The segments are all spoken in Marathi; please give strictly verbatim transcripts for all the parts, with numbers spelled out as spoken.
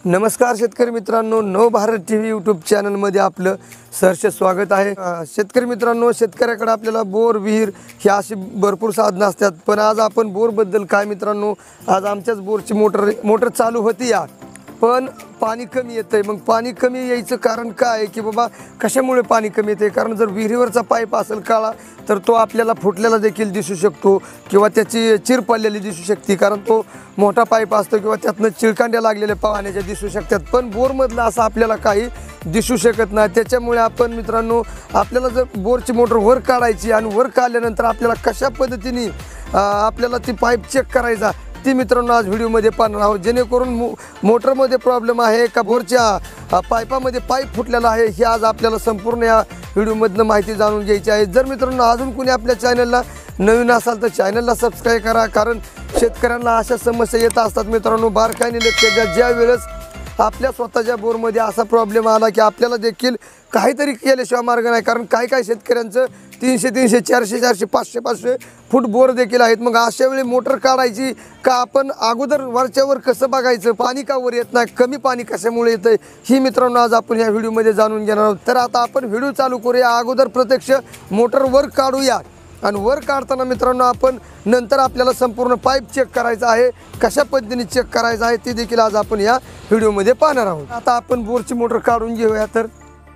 नमस्कार शेतकरी मित्रांनो, नवभारत टीव्ही यूट्यूब चॅनलमध्ये आपलं सहर्ष स्वागत आहे। शेतकरी मित्रांनो, शेतकऱ्याकडे आपल्याला बोर विहीर ही अशी भरपूर साधनं असतात, पण आज आपण बोरबद्दल काय मित्रांनो, आज आमच्याच बोरची मोटर मोटर चालू होती या, पण पाणी कमी येतंय। मग पाणी कमी यायचं कारण काय आहे की बाबा कशामुळे पाणी कमी येते? कारण जर विहिरीवरचा पाईप असेल काळा तर तो आपल्याला फुटलेला देखील दिसू शकतो किंवा त्याची चिर पडलेली दिसू शकते, कारण तो मोठा पाईप असतो किंवा त्यातनं चिळकांड्या लागलेल्या पाण्याच्या दिसू शकतात। पण बोरमधलं असं आपल्याला काही दिसू शकत नाही। त्याच्यामुळे आपण मित्रांनो, आपल्याला जर बोरची मोटर वर काढायची आणि वर काढल्यानंतर आपल्याला कशा पद्धतीने आपल्याला ती पाईप चेक करायचा ती मित्रांनो आज व्हिडिओमध्ये पाहणार आहोत, जेणेकरून मो मोटरमध्ये प्रॉब्लेम आहे का बोरच्या पाईपामध्ये पाईप फुटलेला आहे हे आज आपल्याला संपूर्ण या व्हिडिओमधनं माहिती जाणून घ्यायची आहे। जर मित्रांनो अजून कोणी आपल्या चॅनलला नवीन असाल तर चॅनलला सबस्क्राईब करा, कारण शेतकऱ्यांना अशा समस्या येत असतात मित्रांनो। बारकाईने लक्ष द्या, ज्या वेळेस आपल्या स्वतःच्या बोरमध्ये असा प्रॉब्लेम आला की आपल्याला देखील काहीतरी केल्याशिवाय मार्ग नाही, कारण काही काही शेतकऱ्यांचं तीनशे तीनशे चारशे चारशे पाचशे पाचशे फूट बोर देखील आहेत। मग अशा वेळी मोटर काढायची का आपण अगोदर वरच्यावर कसं बघायचं, पाणी का वर येत नाही, कमी पाणी कशामुळे येतं ही मित्रांनो आज आपण या व्हिडिओमध्ये जाणून घेणार आहोत। तर आता आपण व्हिडिओ चालू करूया, अगोदर प्रत्यक्ष मोटर वर काढूया आणि वर काढताना मित्रांनो आपण नंतर आपल्याला संपूर्ण पाईप चेक करायचा आहे, कशा पद्धतीने चेक करायचं आहे ते देखील आज आपण या व्हिडिओमध्ये पाहणार आहोत। आता आपण बोरची मोटर काढून घेऊया। तर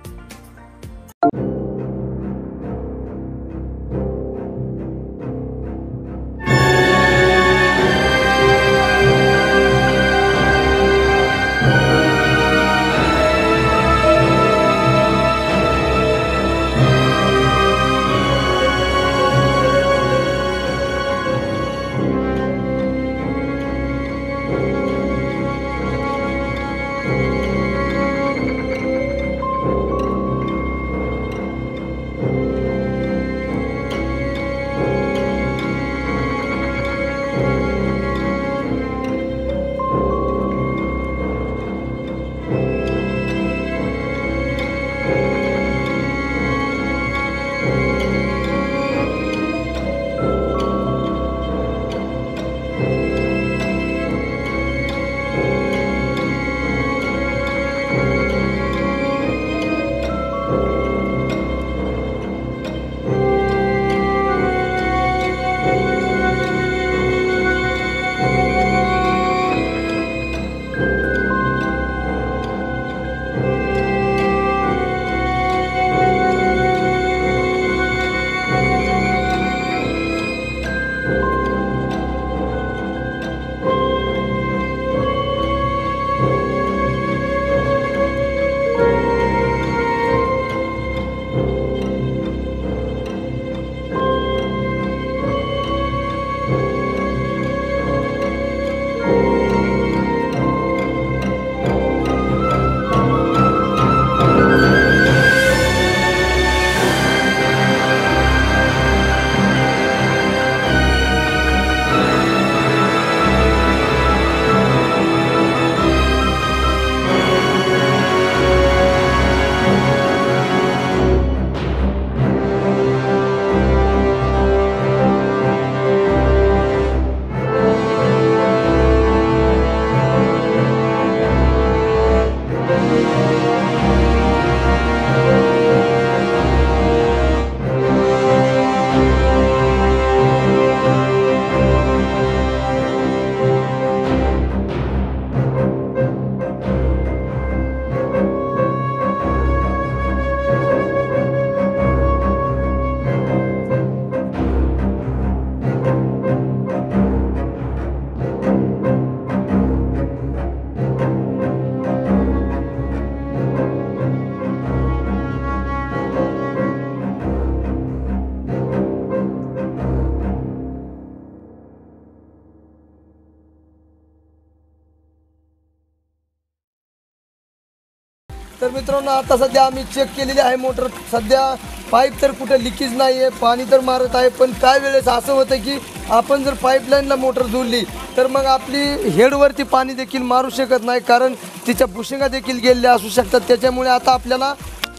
तर मित्रांनो आता सध्या आम्ही चेक केलेली आहे मोटर, सध्या पाईप तर कुठे लिकेज नाही आहे, पाणी तर मारत आहे। पण काय वेळेस असं होतं की आपण जर पाईपलाईनला मोटर जोडली तर मग आपली हेडवरती पाणी देखील मारू शकत नाही, कारण तिच्या बुशिंगा देखील गेलेल्या असू शकतात। त्याच्यामुळे आता आपल्याला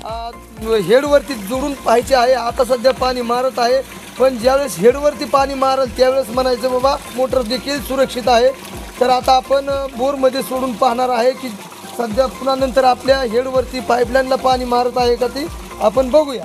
हेडवरती जोडून पाहायचे आहे। आता सध्या पाणी मारत आहे, पण ज्यावेळेस हेडवरती पाणी मारल त्यावेळेस म्हणायचं बाबा मोटर देखील सुरक्षित आहे। तर आता आपण बोरमध्ये सोडून पाहणार आहे की सध्या पुन्हा नंतर आपल्या हेडवरती पाईपलाईनला पाणी मारत आहे का ते आपण बघूया.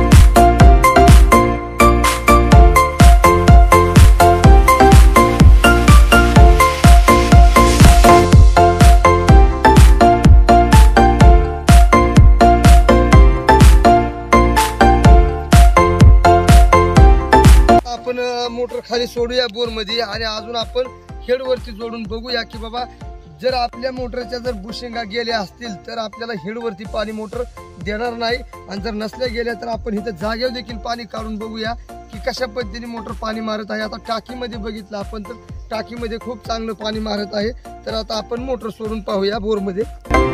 आपण मोटर खाली सोडूया बोर मध्ये आणि अजून आपण हेडवरती जोडून बघूया की बाबा जर आपल्या मोटरच्या जर बुशिंगा गेल्या असतील तर आपल्याला हेडवरती पाणी मोटर देणार नाही आणि जर नसल्या गेल्या तर आपण इथं जागेवर देखील पाणी काढून बघूया की कशा पद्धतीने मोटर पाणी मारत आहे. आता टाकीमध्ये बघितलं आपण तर टाकीमध्ये खूप चांगलं पाणी मारत आहे. तर आता आपण मोटर सोडून पाहूया बोरमध्ये.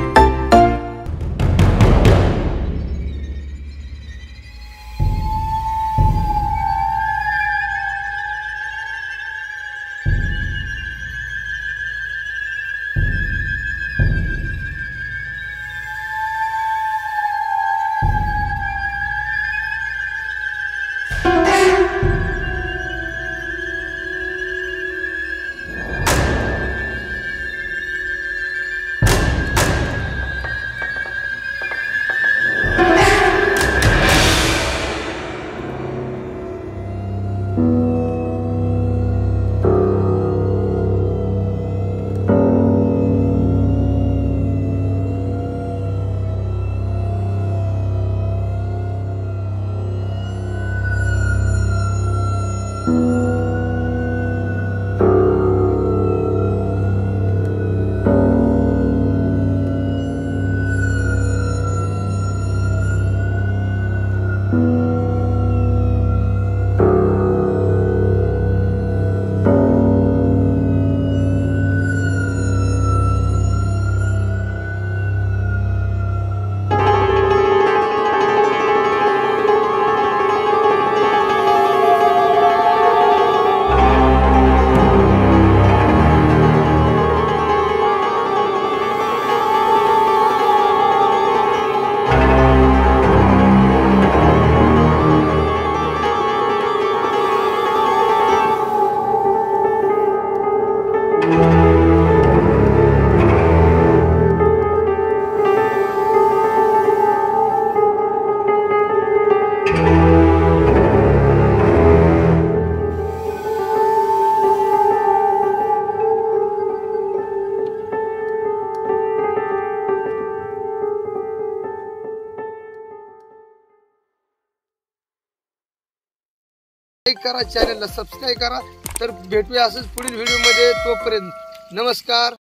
लाईक करा, चॅनलला सबस्क्राईब करा. तर भेटूया असंच पुढील व्हिडिओ मध्ये. तोपर्यंत नमस्कार.